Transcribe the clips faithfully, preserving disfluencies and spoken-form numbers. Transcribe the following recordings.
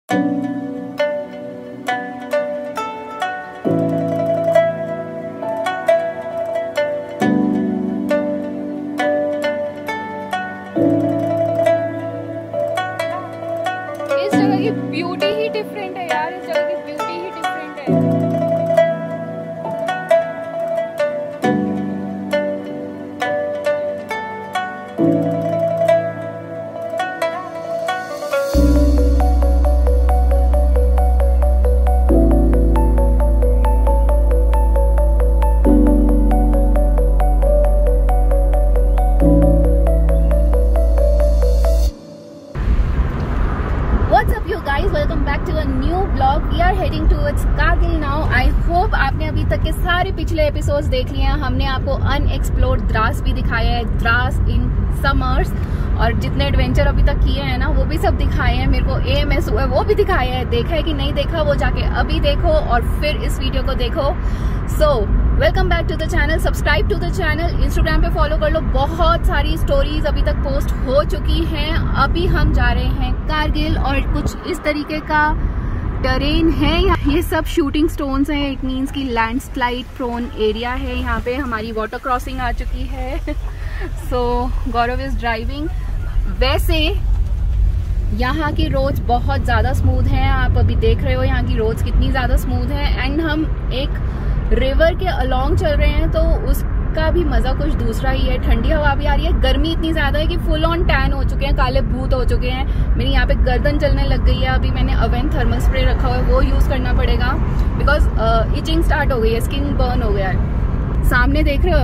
Beauty ही different है यार, इस जगह की ब्यूटी ही डिफरेंट है। Welcome back to a new blog. We are heading towards Kargil now. I hope आपने अभी तक के सारे पिछले एपिसोड्स देख लिए हैं। हमने आपको अनएक्सप्लोर्ड द्रास भी दिखाया है, द्रास इन समर्स, और जितने एडवेंचर अभी तक किए हैं ना वो भी सब दिखाए हैं। मेरे को ए एम एस हुआ है वो भी दिखाया है। देखा है कि नहीं देखा वो जाके अभी देखो और फिर इस वीडियो को देखो। So welcome back to the channel, subscribe to the channel, Instagram पे फॉलो कर लो। बहुत सारी स्टोरीज अभी तक पोस्ट हो चुकी हैं। अभी हम जा रहे हैं कारगिल और कुछ इस तरीके का टेरेन है। ये सब शूटिंग स्टोन्स हैं। इट मीन्स की लैंडस्लाइड प्रोन एरिया है। यहाँ पे हमारी वाटर क्रॉसिंग आ चुकी है। So Gaurav is driving. वैसे यहाँ की रोड्स बहुत ज़्यादा स्मूथ हैं। आप अभी देख रहे हो यहाँ की रोड्स कितनी ज़्यादा स्मूथ हैं। एंड हम एक रिवर के अलोंग चल रहे हैं तो उसका भी मज़ा कुछ दूसरा ही है। ठंडी हवा भी आ रही है। गर्मी इतनी ज़्यादा है कि फुल ऑन टैन हो चुके हैं, काले भूत हो चुके हैं। मेरी यहाँ पे गर्दन चलने लग गई है। अभी मैंने अवेन थर्मल स्प्रे रखा हुआ है, वो यूज़ करना पड़ेगा बिकॉज इचिंग स्टार्ट हो गई है, स्किन बर्न हो गया है। सामने देख रहे हो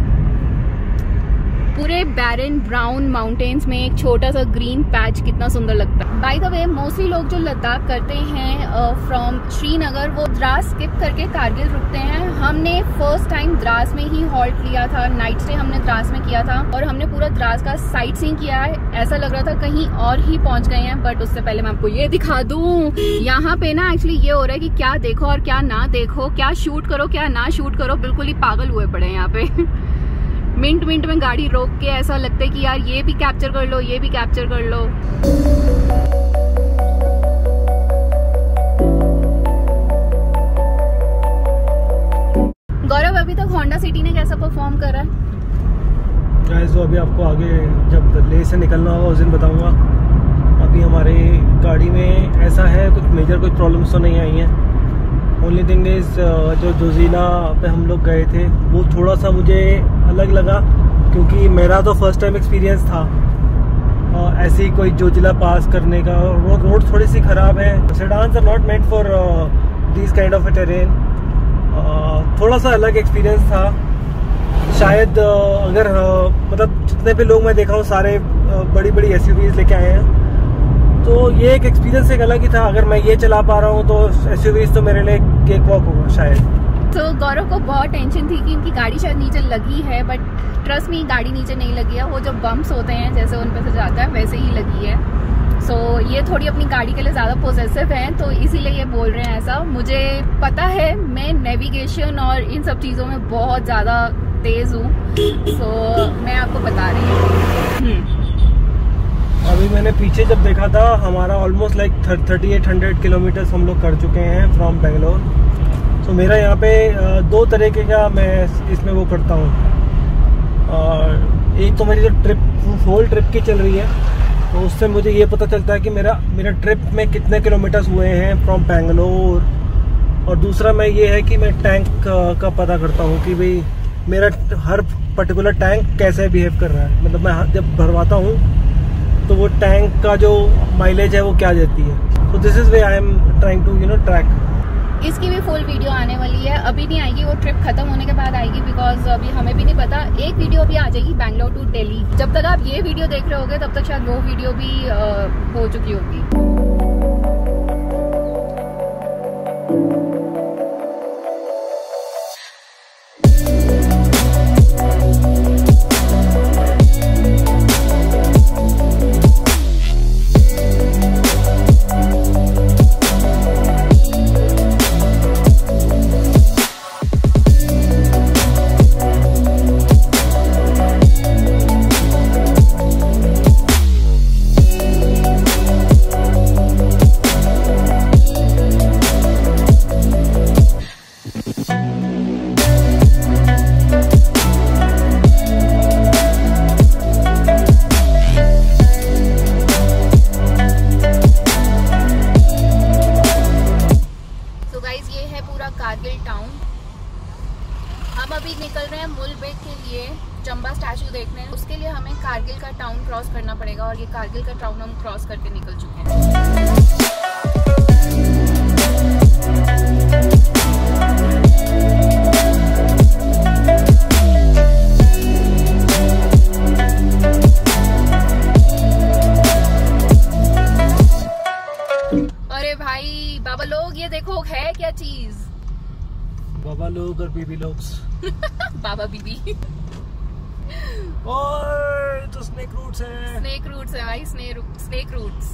पूरे बैरन ब्राउन माउंटेन्स में एक छोटा सा ग्रीन पैच कितना सुंदर लगता है। बाय द वे मोस्टली लोग जो लद्दाख करते हैं फ्रॉम श्रीनगर वो द्रास स्किप करके कारगिल रुकते हैं। हमने फर्स्ट टाइम द्रास में ही हॉल्ट लिया था। नाइट स्टे हमने द्रास में किया था और हमने पूरा द्रास का साइट सीइंग किया है। ऐसा लग रहा था कहीं और ही पहुंच गए हैं। बट उससे पहले मैं आपको ये दिखा दूं, यहाँ पे ना एक्चुअली ये हो रहा है कि क्या देखो और क्या ना देखो, क्या शूट करो क्या ना शूट करो। बिल्कुल ही पागल हुए पड़े हैं यहाँ पे। मिनट मिनट में गाड़ी रोक के ऐसा लगता है कि यार ये भी कैप्चर कर लो, ये भी कैप्चर कर लो। गौरव अभी तक होंडा सिटी ने कैसा परफॉर्म कर रहा है? गाइस तो अभी आपको आगे जब ले से निकलना होगा उस दिन बताऊंगा। अभी हमारे गाड़ी में ऐसा है कुछ मेजर कोई प्रॉब्लम्स तो नहीं आई हैं। ओनली थिंग इज जो जोजिला पे हम लोग गए थे वो थोड़ा सा मुझे अलग लगा क्योंकि मेरा तो फर्स्ट टाइम एक्सपीरियंस था uh, ऐसे ही कोई जोजिला पास करने का। वो रोड थोड़ी सी ख़राब है। Sedans are not meant for this kind of a terrain. थोड़ा सा अलग एक्सपीरियंस था शायद। uh, अगर uh, मतलब जितने भी लोग मैं देखा हूँ सारे uh, बड़ी बड़ी एस यू वीज़ लेके आए हैं तो ये एक एक्सपीरियंस एक अलग ही था। अगर मैं ये चला पा रहा हूँ तो एस यू वीज़ तो मेरे लिए केक वॉक होगा शायद। तो गौरव को बहुत टेंशन थी कि इनकी गाड़ी शायद नीचे लगी है, बट ट्रस्ट में गाड़ी नीचे नहीं लगी है। वो जो बम्प्स होते हैं जैसे उन पे से जाता है वैसे ही लगी है। सो so, ये थोड़ी अपनी गाड़ी के लिए ज़्यादा पॉसेसिव हैं तो इसीलिए ये बोल रहे हैं ऐसा। मुझे पता है मैं नेविगेशन और इन सब चीज़ों में बहुत ज़्यादा तेज़ हूँ। सो so, मैं आपको बता रही हूँ। अभी मैंने पीछे जब देखा था हमारा almost like thirty eight hundred kilometres हम लोग कर चुके हैं फ्रॉम बेंगलोर। तो मेरा यहाँ पे दो तरीके का मैं इसमें वो करता हूँ। और एक तो मेरी जो ट्रिप होल ट्रिप की चल रही है तो उससे मुझे ये पता चलता है कि मेरा मेरा ट्रिप में कितने किलोमीटर्स हुए हैं फ्रॉम बेंगलोर। और दूसरा मैं ये है कि मैं टैंक का पता करता हूँ कि भाई मेरा हर पर्टिकुलर टैंक कैसे बिहेव कर रहा है। मतलब मैं जब भरवाता हूँ तो वो टैंक का जो माइलेज है वो क्या देती है। तो this is way I am trying to you know track. इसकी भी फुल वीडियो आने वाली है। अभी नहीं आएगी, वो ट्रिप खत्म होने के बाद आएगी बिकॉज अभी हमें भी नहीं पता। एक वीडियो भी आ जाएगी बैंगलोर टू दिल्ली। जब तक आप ये वीडियो देख रहे होगे तब तक शायद वो वीडियो भी आ, हो चुकी होगी। अभी निकल रहे हैं मुलबेक के लिए चंबा स्टैचू देखने। उसके लिए हमें कारगिल का टाउन क्रॉस करना पड़ेगा और ये कारगिल का टाउन हम क्रॉस करके निकल चुके हैं। अरे भाई बाबा लोग, ये देखो है क्या चीज। बाबा लोग और बीबी लोग। बाबा बीबी। और तो स्नेक रूट्स हैं। स्नेक रूट्स है भाई, स्नेक स्नेक रूट्स।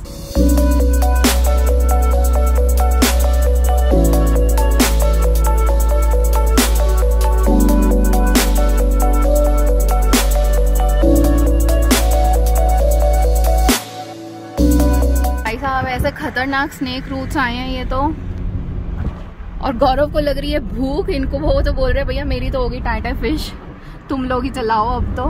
भाई साहब ऐसे खतरनाक स्नेक रूट्स आए हैं ये तो। और गौरव को लग रही है भूख, इनको वो तो बोल रहे भैया मेरी तो होगी टाटा फिश, तुम लोग ही चलाओ अब तो।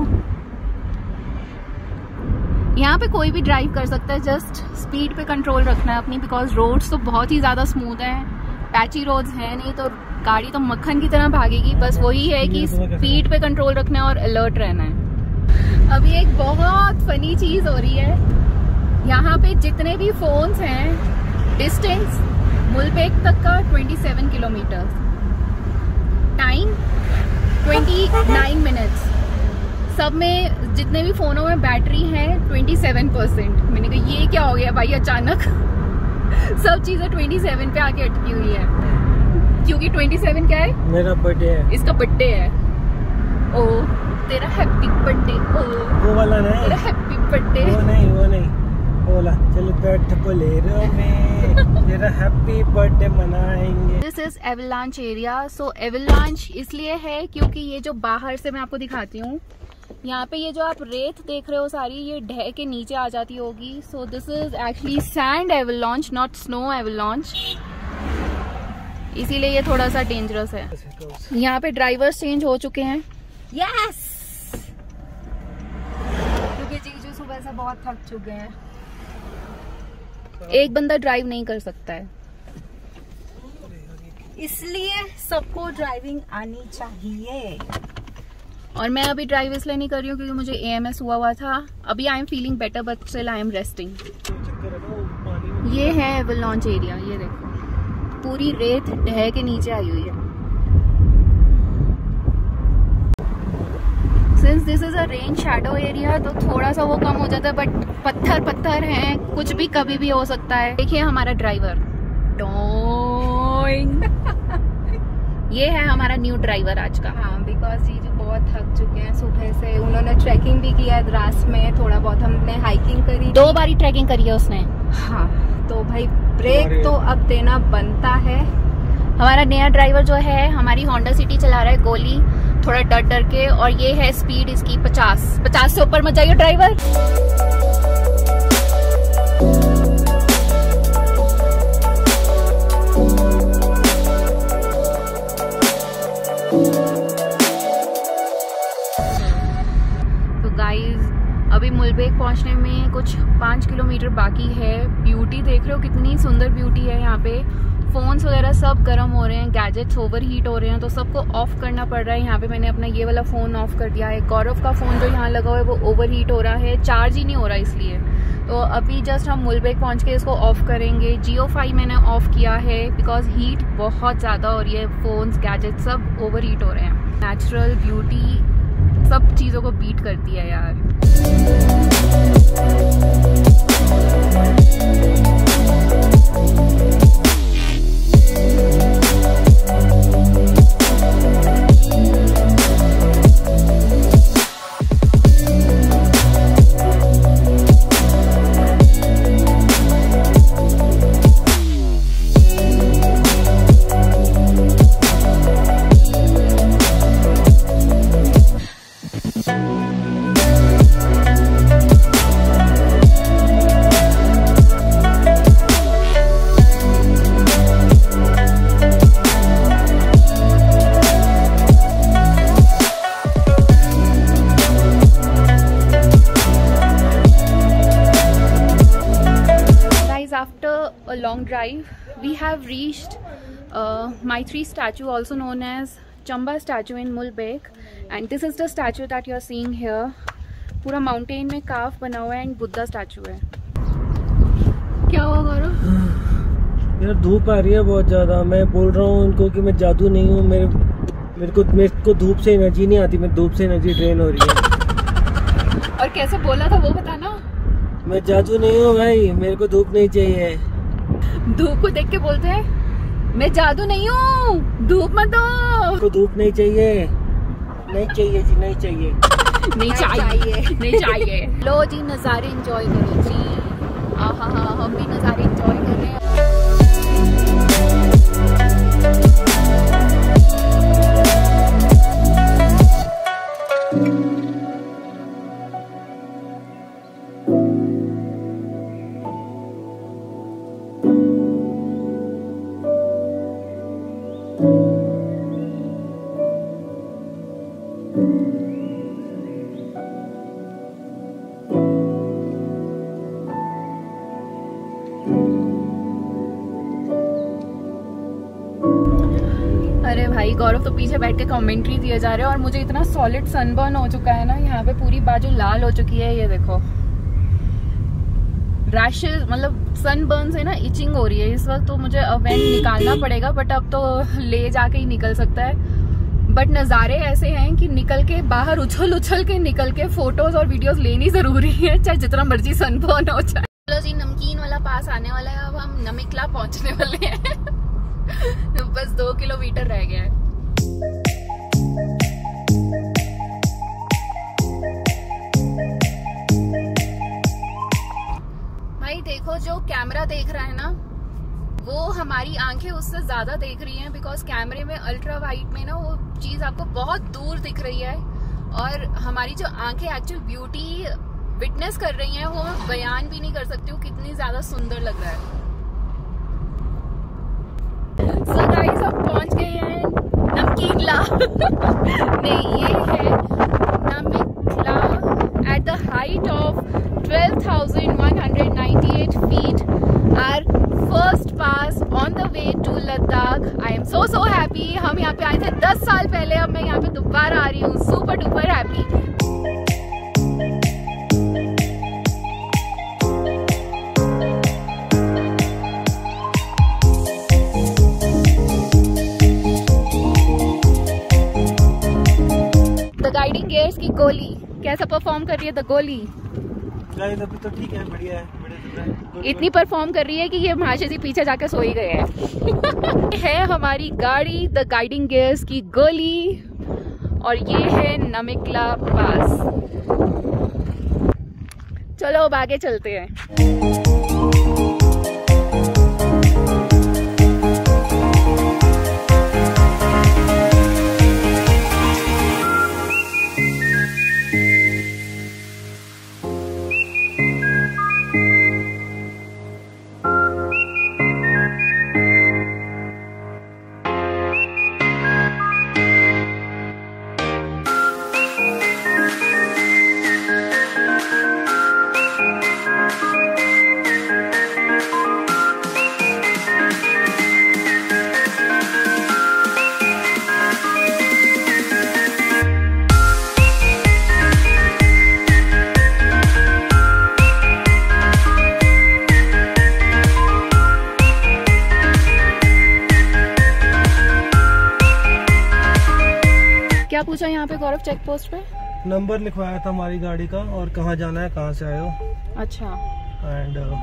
यहाँ पे कोई भी ड्राइव कर सकता है, जस्ट स्पीड पे कंट्रोल रखना है अपनी, बिकॉज रोड्स तो बहुत ही ज़्यादा स्मूथ है, पैची रोड्स है नहीं तो गाड़ी तो मक्खन की तरह भागेगी। बस वही है कि स्पीड पे कंट्रोल रखना है और अलर्ट रहना है। अभी एक बहुत फनी चीज़ हो रही है, यहाँ पे जितने भी फोन्स हैं, डिस्टेंस मुलबेक तक का सत्ताईस किलोमीटर, टाइम उनतीस मिनट्स, सब में जितने भी फोनों में बैटरी है सत्ताईस परसेंट। मैंने कहा ये क्या हो गया भाई अचानक। सब चीजें सत्ताईस पे आके अटकी हुई है, क्योंकि सत्ताईस क्या है, मेरा बर्थडे है, इसका बर्थडे है। ओ तेरा हैप्पी बर्थडे। ओ वो वाला नहीं, तेरा हैप्पी बर्थडे। वो नहीं वो नहीं बोला चलो बैठ बोलेरो में तेरा हैप्पी बर्थडे मनाएंगे। This is avalanche area. So avalanche इसलिए है क्योंकि ये जो बाहर से मैं आपको दिखाती हूँ, यहाँ पे ये जो आप रेत देख रहे हो सारी, ये ढह के नीचे आ जाती होगी। So this is actually sand avalanche, not snow avalanche, इसीलिए ये थोड़ा सा डेंजरस है। यहाँ पे ड्राइवर्स चेंज हो चुके हैं। यस, क्योंकि जीजू सुबह से बहुत थक चुके हैं। एक बंदा ड्राइव नहीं कर सकता है, इसलिए सबको ड्राइविंग आनी चाहिए। और मैं अभी ड्राइव इसलिए नहीं कर रही हूँ क्योंकि मुझे ए एम एस हुआ हुआ था। अभी I am feeling better but still I am resting. ये है एवलांच एरिया, ये देखो पूरी रेत ढह के नीचे आई हुई है। Since this is a rain shadow area तो थोड़ा सा वो कम हो जाता है, बट पत्थर पत्थर हैं, कुछ भी कभी भी हो सकता है। देखिए हमारा ड्राइवर डोइंग। ये है हमारा न्यू ड्राइवर आज का। हाँ, बिकॉज जीजू बहुत थक चुके हैं सुबह से। उन्होंने ट्रैकिंग भी किया द्रास में, थोड़ा बहुत हमने हाइकिंग करी, दो बारी ट्रैकिंग करी है उसने। हाँ, तो भाई ब्रेक तो अब देना बनता है। हमारा नया ड्राइवर जो है हमारी होंडा सिटी चला रहा है गोली, थोड़ा डर डर के, और ये है स्पीड इसकी पचास पचास से ऊपर मत जाइए ड्राइवर। तो गाइस अभी मुलबेक पहुंचने में कुछ पाँच किलोमीटर बाकी है। ब्यूटी देख रहे हो, कितनी सुंदर ब्यूटी है यहाँ पे। फोन्स वगैरह सब गर्म हो रहे हैं, गैजेट्स ओवर हीट हो रहे हैं, तो सबको ऑफ करना पड़ रहा है। यहाँ पे मैंने अपना ये वाला फ़ोन ऑफ कर दिया है। गौरव का फ़ोन जो यहाँ लगा हुआ है वो ओवर हीट हो रहा है, चार्ज ही नहीं हो रहा इसलिए। तो अभी जस्ट हम मुलबेक पहुँच के इसको ऑफ करेंगे। जियो फाई मैंने ऑफ किया है बिकॉज हीट बहुत ज़्यादा हो रही है, फ़ोन्स गैजेट्स सब ओवर हीट हो रहे हैं। नेचुरल ब्यूटी सब चीज़ों को बीट करती है यार। After a long drive, we have reached uh, Maitri statue, also known as Chamba statue in Mulbek and this is the statue that you are seeing here. पूरा माउंटेन में काफ बना हुआ है एंड बुद्धा स्टैचू है। क्या हुआ गौरव? यार धूप आ रही है बहुत ज्यादा। मैं बोल रहा हूँ उनको कि मैं जादू नहीं हूँ, मेरे मेरे को मेरे को धूप से एनर्जी नहीं आती, मैं धूप से एनर्जी ड्रेन हो रही है। और कैसे बोला था वो बताना। मैं जादू नहीं हूँ भाई, मेरे को धूप नहीं चाहिए। धूप को देख के बोलते हैं मैं जादू नहीं हूँ, धूप मत दो। मेरे को धूप नहीं चाहिए, नहीं चाहिए जी, नहीं चाहिए, नहीं चाहिए, नहीं चाहिए। लो जी नज़ारे एंजॉय करो जी। आहा हा, हम भी नज़ारे एंजॉय कर रहे हैं। अरे भाई गौरव तो पीछे बैठ के कमेंट्री दिए जा रहे हैं और मुझे इतना सॉलिड सनबर्न हो चुका है ना, यहाँ पे पूरी बाजू लाल हो चुकी है। ये देखो रैशेस, मतलब सनबर्न से ना इचिंग हो रही है इस वक्त। तो मुझे अवेंट निकालना पड़ेगा, बट अब तो ले जाके ही निकल सकता है। बट नज़ारे ऐसे हैं कि निकल के बाहर उछल उछल के निकल के फोटोज और वीडियोस लेनी जरूरी है, चाहे जितना मर्जी सनबर्न हो जाए। चलो जी नमकीन वाला पास आने वाला है, अब हम नमिकला पहुंचने वाले हैं। बस दो किलोमीटर रह गया है। भाई देखो जो कैमरा देख रहा है ना, वो हमारी आंखें उससे ज्यादा देख रही हैं, बिकॉज कैमरे में अल्ट्रा वाइड में ना वो चीज आपको बहुत दूर दिख रही है, और हमारी जो आंखें एक्चुअल ब्यूटी विटनेस कर रही हैं वो मैं बयान भी नहीं कर सकती हूँ कितनी ज्यादा सुंदर लग रहा है। So guys, हम पहुंच गए हैं नमकीनला। नहीं, ये है नमिकला at the height of twelve thousand one hundred ninety-eight feet. Our first pass on the way to Ladakh. I am so so happy. हम यहाँ पे आए थे दस साल पहले, अब मैं यहाँ पे दोबारा आ रही हूँ, super duper happy. Guiding gears की गोली कैसा परफॉर्म कर रही है? द गोली अभी तो ठीक है, बढ़िया है, बढ़िया। इतनी परफॉर्म कर रही है कि ये महाशय जी पीछे जाकर सोई गए हैं। है हमारी गाड़ी द गाइडिंग गियर्स की गोली, और ये है नमिकला पास। चलो अब आगे चलते हैं। क्या पूछा यहाँ पे गौरव चेक पोस्ट पे? नंबर लिखवाया था हमारी गाड़ी का और कहाँ जाना है, कहाँ से आए हो। अच्छा एंड uh,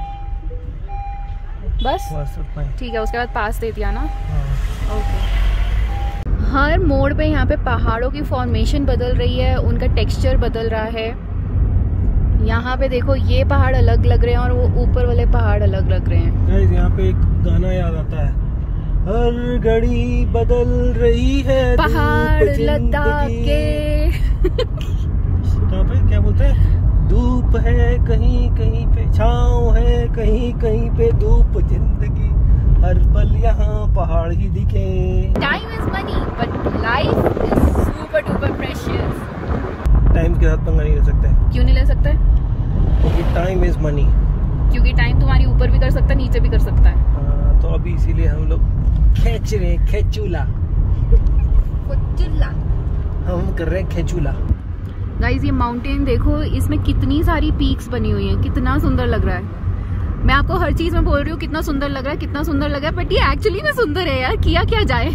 बस बस ठीक है, उसके बाद पास दे दिया ना। हाँ। ओके। हर मोड़ पे यहाँ पे पहाड़ों की फॉर्मेशन बदल रही है, उनका टेक्सचर बदल रहा है। यहाँ पे देखो ये पहाड़ अलग लग रहे हैं और वो ऊपर वाले पहाड़ अलग लग रहे हैं। गाइस यहाँ पे एक गाना याद आता है, हर घड़ी बदल रही है पहाड़ लद्दाख के। कहाँ पे क्या बोलते हैं, धूप है कहीं कहीं पे, छाँव है कहीं कहीं पे, धूप जिंदगी हर पल यहाँ पहाड़ ही दिखे। Time is money but life is super duper precious. Time के साथ पंगा नहीं ले सकते। क्यों नहीं ले सकते? क्योंकि टाइम इज मनी। क्योंकि टाइम तुम्हारी ऊपर भी कर सकता है, नीचे भी कर सकता है। आ, तो अभी इसीलिए हम लोग खींच रहे हैं खेचूला। फुचुल्ला हम कर रहे हैं खेचूला। गाइज ये माउंटेन देखो, इसमें कितनी सारी पीक्स बनी हुई हैं, कितना सुंदर लग रहा है। मैं आपको हर चीज में बोल रही हूँ कितना सुंदर लग रहा है, कितना सुंदर लग रहा है, बट ये एक्चुअली में सुंदर है यार, किया क्या जाए।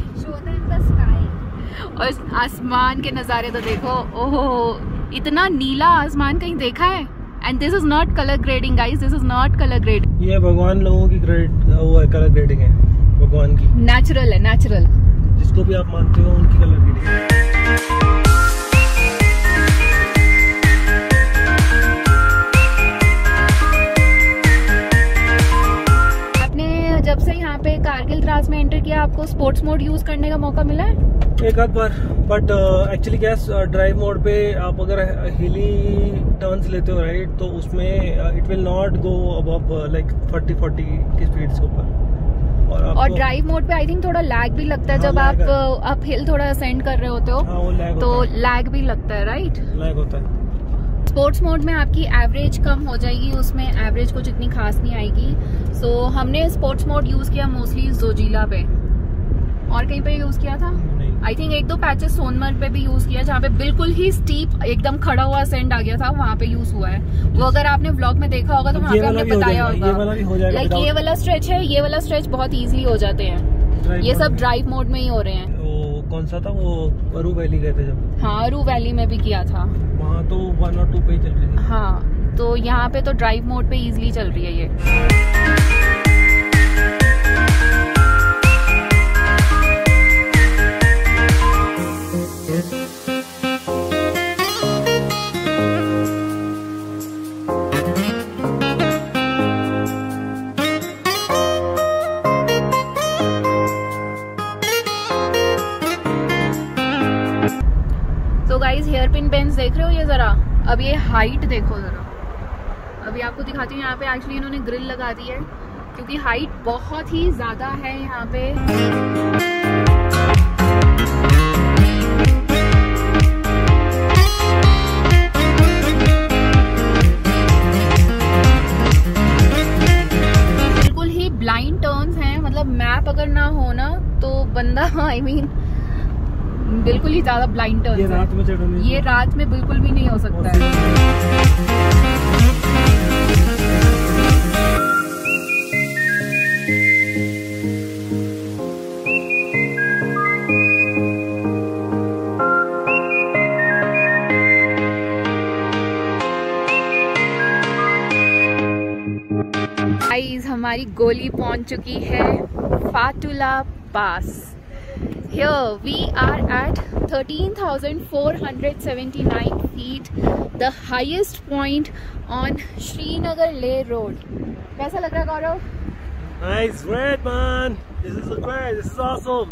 और आसमान के नजारे तो देखो, ओहो इतना नीला आसमान कहीं देखा है। And this is not colour grading guys, this is not colour grading. ये भगवान लोगों की ग्रेड वो है, कलर ग्रेडिंग है भगवान की, नेचुरल है, नेचुरल। जिसको भी आप मानते हो उनकी कलर ग्रेडिंग है। जब से यहाँ पे कारगिल द्रास में एंटर किया, आपको स्पोर्ट्स मोड यूज करने का मौका मिला है? एक आध बार, बट एक्चुअली क्या है, ड्राइव मोड पे आप अगर हिली टर्न्स लेते हो राइट, तो उसमें it will not go above like thirty forty की स्पीड से ऊपर। और, और ड्राइव मोड पे आई थिंक थोड़ा लैग भी लगता है। हाँ, जब आप आप हिल थोड़ा असेंड कर रहे होते हो। हाँ, वो लैग तो लैग भी लगता है राइट, लैग होता है। स्पोर्ट्स मोड में आपकी एवरेज कम हो जाएगी, उसमें एवरेज कुछ इतनी खास नहीं आएगी। सो so, हमने स्पोर्ट्स मोड यूज किया मोस्टली जोजिला पे, और कहीं पे यूज किया था आई थिंक एक दो पैचेस सोनमर्ग पे भी यूज किया, जहाँ पे बिल्कुल ही स्टीप एकदम खड़ा हुआ असेंड आ गया था, वहाँ पे यूज हुआ है वो। अगर आपने व्लॉग में देखा होगा तो वहाँ पे हमने बताया होगा। लाइक ये वाला स्ट्रेच है, ये वाला स्ट्रेच बहुत इजीली हो जाते हैं। ये सब ड्राइव मोड में ही हो रहे हैं। वो कौन सा था वो, अरू वैली गए थे जब? हाँ, अरू वैली में भी किया था, वहाँ तो वन और टू पे चल रही थी। हाँ, तो यहाँ पे तो ड्राइव मोड पे इजीली चल रही है ये। गाइस हेयर पिन बेंच देख रहे हो ये जरा, अब ये हाइट देखो जरा। अभी आपको दिखाती हूँ, यहाँ पे एक्चुअली इन्होंने ग्रिल लगा दी है क्योंकि हाइट बहुत ही ज्यादा है यहाँ पे। बिल्कुल ही ब्लाइंड टर्न्स हैं, मतलब मैप अगर ना हो ना तो बंदा आई मीन बिल्कुल ही ज्यादा ब्लाइंड टर्न। ये रात में चढ़ने, ये रात में बिल्कुल भी नहीं हो सकता है। गाइस हमारी गोली पहुंच चुकी है फातुला पास। Here we are at thirteen thousand four hundred seventy-nine feet, the highest point on Srinagar Leh Road. कैसा लग रहा है गौरव? Nice, great man. This is great. This is awesome.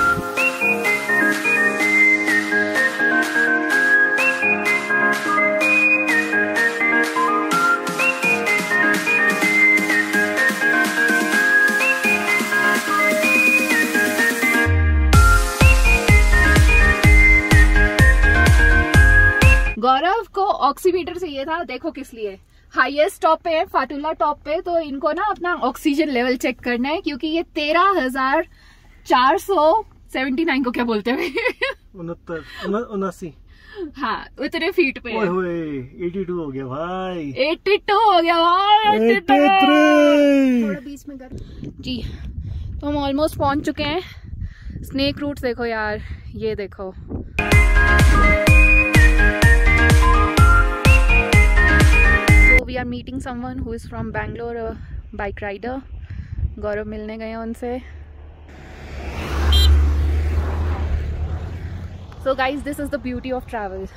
गौरव को ऑक्सीमीटर चाहिए था, देखो किस लिए। हाईएस्ट टॉप पे है फातुला टॉप पे, तो इनको ना अपना ऑक्सीजन लेवल चेक करना है क्योंकि ये तेरह हजार चार सौ सेवेंटी नाइन को क्या बोलते हैं उनहत्तर उनासी हाँ उतने फीट पे है। बयासी हो गया भाई, बयासी हो गया भाई, तिरासी। थोड़ा बीच में कर जी। तो हम ऑलमोस्ट पहुंच चुके हैं। स्नेक रूट्स देखो यार, ये देखो। We are meeting someone who is from Bangalore, a bike rider. गौरव मिलने गए हैं उनसे। So guys, this is the beauty of travel.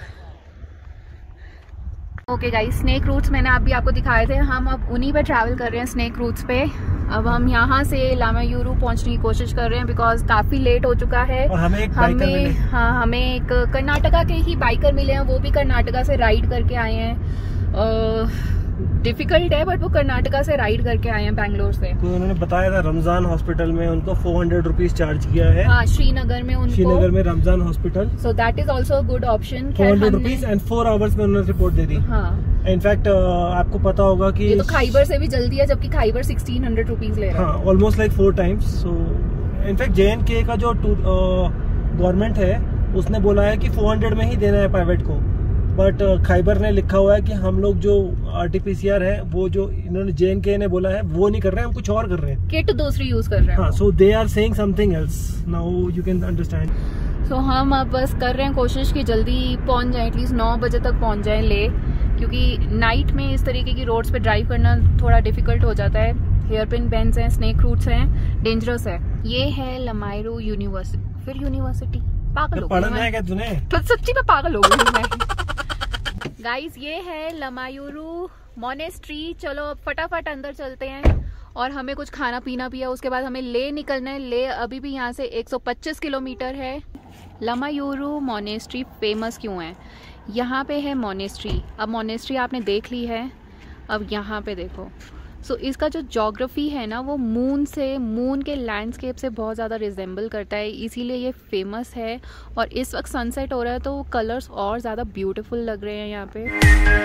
Okay guys, snake routes मैंने अभी आपको दिखाए थे, हम अब उन्हीं पे ट्रैवल कर रहे हैं स्नेक रूट्स पे। अब हम यहाँ से लामायूरू पहुँचने की कोशिश कर रहे हैं बिकॉज काफी लेट हो चुका है। और हमें एक हमें हाँ हमें एक कर्नाटका के ही बाइकर मिले हैं, वो भी कर्नाटका से राइड करके आए हैं। डिफिकल्ट है बट वो कर्नाटका से राइड करके आए हैं बैंगलोर से। तो उन्होंने बताया था रमजान हॉस्पिटल में उनको फोर हंड्रेड रुपीज चार्ज किया है। हाँ, श्रीनगर में उनको, श्रीनगर में Ramzan hospital. So that is also good option. Four hundred rupees and four hours में उन्होंने रिपोर्ट दे दी। हाँ, इनफैक्ट आपको पता होगा कि ये तो खाइबर से भी जल्दी है, जबकि खाइबर सिक्सटीन हंड्रेड रुपीज ले रहा है। हाँ, almost like four times. So in fact J and K का जो गवर्नमेंट है उसने बोला है कि फोर हंड्रेड में ही देना है प्राइवेट को, बट खाइबर ने लिखा हुआ है कि हम लोग जो आरटीपीसीआर है वो जो इन्होंने जे एन के ने बोला है वो नहीं कर रहे हैं, हम कुछ और कर रहे हैं, किट दूसरी यूज कर रहे हैं। हाँ, so they are saying something else, now you can understand. So हम अब बस कर रहे हैं कोशिश कि जल्दी पहुंच जाए, एटलीस्ट नौ बजे तक पहुंच जाए ले, क्योंकि नाइट में इस तरीके की रोड्स पे ड्राइव करना थोड़ा डिफिकल्ट हो जाता है। हेयरपिन बेंड्स हैं, स्नेक रूट्स हैं, डेंजरस है। ये है लमायरू यूनिवर्सिटी, फिर यूनिवर्सिटी, पागल हो गई मैं, क्या तूने? तो सच्ची में पागल हो गई मैं। गाइस ये है लमायूरू मोनेस्ट्री। चलो अब फटाफट अंदर चलते हैं और हमें कुछ खाना पीना पिया, उसके बाद हमें ले निकलना है। ले अभी भी यहाँ से एक सौ पच्चीस किलोमीटर है। लमायूरू मोनेस्ट्री फेमस क्यों है? यहाँ पे है मोनेस्ट्री। अब मोनेस्ट्री आपने देख ली है, अब यहाँ पे देखो। सो so, इसका जो ज्योग्राफी है ना वो मून से, मून के लैंडस्केप से बहुत ज़्यादा रिजेंबल करता है, इसीलिए ये फेमस है। और इस वक्त सनसेट हो रहा है तो कलर्स और ज़्यादा ब्यूटीफुल लग रहे हैं यहाँ पे।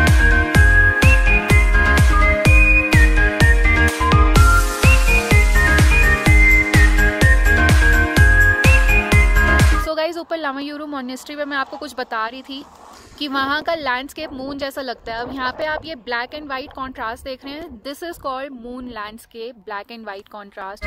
सो गाइस, ऊपर लमायूरू मोनेस्ट्री में मैं आपको कुछ बता रही थी कि वहाँ का लैंडस्केप मून जैसा लगता है। अब यहाँ पे आप ये ब्लैक एंड वाइट कॉन्ट्रास्ट देख रहे हैं, this is called moon landscape, black and white contrast.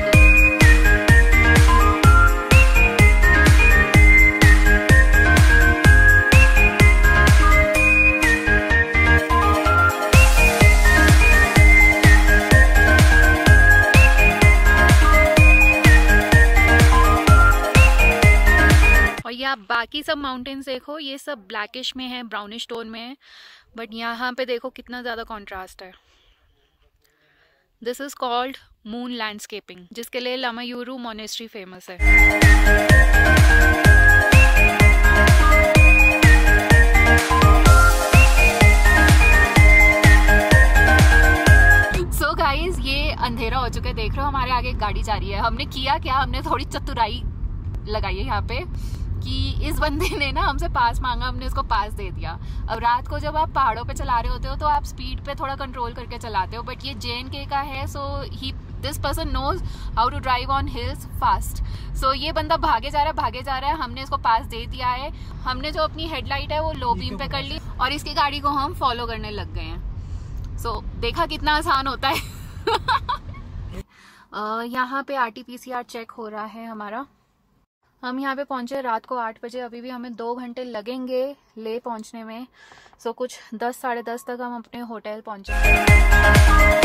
ये आप बाकी सब माउंटेन्स देखो, ये सब ब्लैकिश में है, ब्राउनिश टोन में है, बट यहाँ पे देखो कितना ज़्यादा कॉन्ट्रास्ट है। This is called moon landscaping, जिसके लिए लमायूरू मोनेस्ट्री फेमस है। सो गाइज, ये अंधेरा हो चुका है, देख रहे हो हमारे आगे एक गाड़ी जा रही है। हमने किया क्या, हमने थोड़ी चतुराई लगाई है यहाँ पे कि इस बंदे ने ना हमसे पास मांगा, हमने उसको पास दे दिया। अब रात को जब आप पहाड़ों पे चला रहे होते हो तो आप स्पीड पे थोड़ा कंट्रोल करके चलाते हो, बट ये जे एन के का है, so he this person knows how to drive on hills fast. So ये बंदा भागे जा रहा है भागे जा रहा है हमने इसको पास दे दिया है। हमने जो अपनी हेडलाइट है वो लो बीम पे कर ली और इसकी गाड़ी को हम फॉलो करने लग गए हैं। सो so, देखा कितना आसान होता है। uh, यहाँ पे R T P C R check हो रहा है हमारा। हम यहाँ पे पहुंचे रात को आठ बजे, अभी भी हमें दो घंटे लगेंगे ले पहुंचने में। सो so, कुछ दस साढ़े दस तक हम अपने होटल पहुंचे।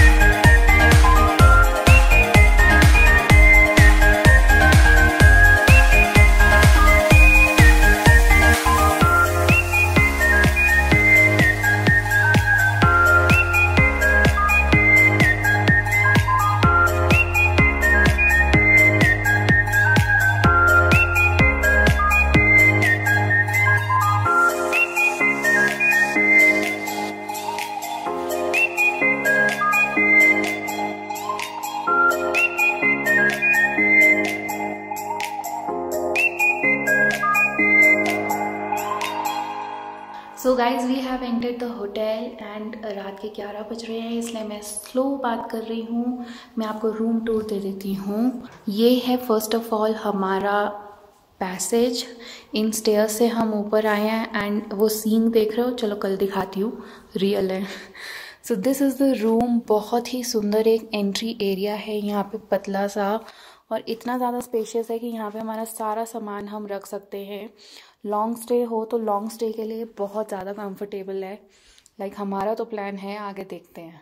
So guys, we have entered the hotel and रात के ग्यारह बज रहे हैं, इसलिए मैं स्लो बात कर रही हूँ। मैं आपको रूम टूर दे देती हूँ। ये है फर्स्ट ऑफ ऑल हमारा पैसेज। इन स्टेयर से हम ऊपर आए हैं एंड वो सीन देख रहे हो, चलो कल दिखाती हूँ, रियल है। So this is the room. बहुत ही सुंदर एक एंट्री एरिया है यहाँ पे, पतला सा, और इतना ज़्यादा स्पेशियस है कि यहाँ पे हमारा सारा सामान हम रख सकते हैं। लॉन्ग स्टे हो तो लॉन्ग स्टे के लिए बहुत ज़्यादा कंफर्टेबल है। लाइक like, हमारा तो प्लान है, आगे देखते हैं।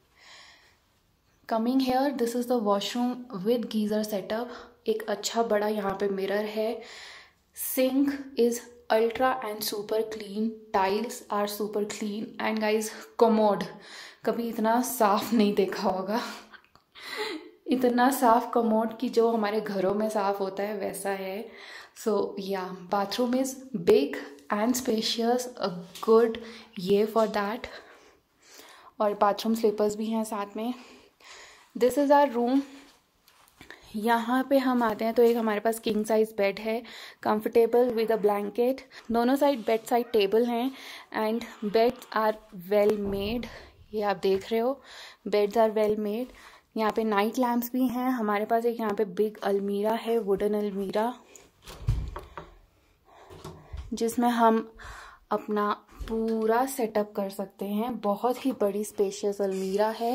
Coming here, this is the washroom with geyser setup. एक अच्छा बड़ा यहाँ पे मिरर है। Sink is ultra and super clean, tiles are super clean and guys commode कभी इतना साफ नहीं देखा होगा। इतना साफ कमोड कि जो हमारे घरों में साफ होता है वैसा है। So yeah bathroom is big and spacious, a good ये फॉर दैट। और बाथरूम स्लीपर्स भी हैं साथ में। This is our room. यहाँ पे हम आते हैं तो एक हमारे पास किंग साइज बेड है, कंफर्टेबल विद अ ब्लैंकेट। दोनों साइड बेड साइड टेबल हैं and beds are well made. ये आप देख रहे हो, बेड्स आर वेल मेड। यहाँ पे नाइट लैम्प्स भी हैं हमारे पास। एक यहाँ पे बिग अलमीरा है, वुडन अलमीरा। जिसमें हम अपना पूरा सेटअप कर सकते हैं। बहुत ही बड़ी स्पेशियस अलमीरा है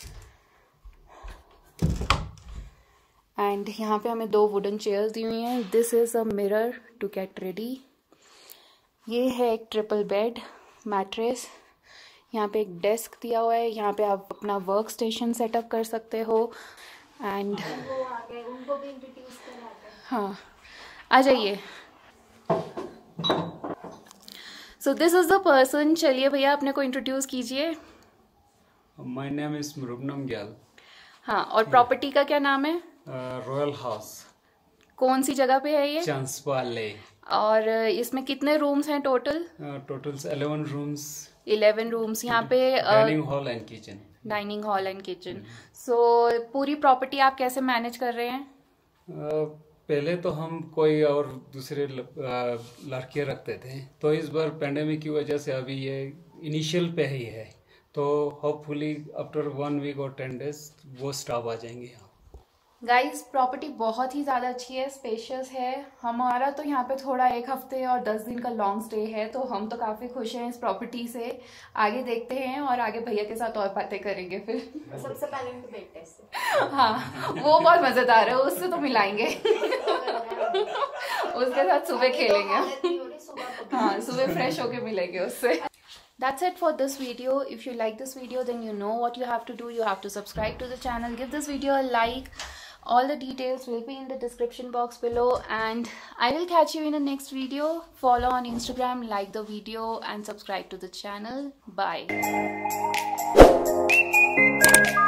एंड यहाँ पे हमें दो वुडन चेयर्स दी हुई हैं। This is a mirror to get ready. ये है एक ट्रिपल बेड मैट्रेस। यहाँ पे एक डेस्क दिया हुआ है, यहाँ पे आप अपना वर्क स्टेशन सेटअप कर सकते हो एंड उनको भी इंट्रोड्यूस कराते हैं। हाँ, आ जाइए। So this is the person. चलिए भैया अपने को इंट्रोड्यूस कीजिए। My name is Muruganam Gyal. हाँ, और प्रॉपर्टी का क्या नाम है? Royal house. कौन सी जगह पे है ये? चांसवाले। और इसमें कितने रूम्स हैं total? Total eleven rooms. Eleven rooms. यहाँ पे dining hall and kitchen. Dining hall and kitchen. सो पूरी प्रॉपर्टी आप कैसे मैनेज कर रहे हैं? uh, पहले तो हम कोई और दूसरे लड़के रखते थे, तो इस बार पेंडेमिक की वजह से अभी ये इनिशियल पे ही है, तो होपफुली आफ्टर वन वीक और टेन डेज वो स्टाफ आ जाएंगे यहाँ। गाइस, प्रॉपर्टी बहुत ही ज़्यादा अच्छी है, स्पेशियस है। हमारा तो यहाँ पे थोड़ा एक हफ्ते और दस दिन का लॉन्ग स्टे है, तो हम तो काफ़ी खुश हैं इस प्रॉपर्टी से। आगे देखते हैं और आगे भैया के साथ और बातें करेंगे फिर। सबसे पहले तो बेड टेस्ट। हाँ, वो बहुत मज़ेदार है, उससे तो मिलाएंगे। उसके साथ सुबह खेलेंगे। हाँ, सुबह फ्रेश होके मिलेंगे उससे। That's it for this video. If you like this video, then you know what you have to do. You have to subscribe to the channel, give this video a like. All the details will be in the description box below, and I will catch you in the next video. Follow on Instagram, like the video and subscribe to the channel. Bye.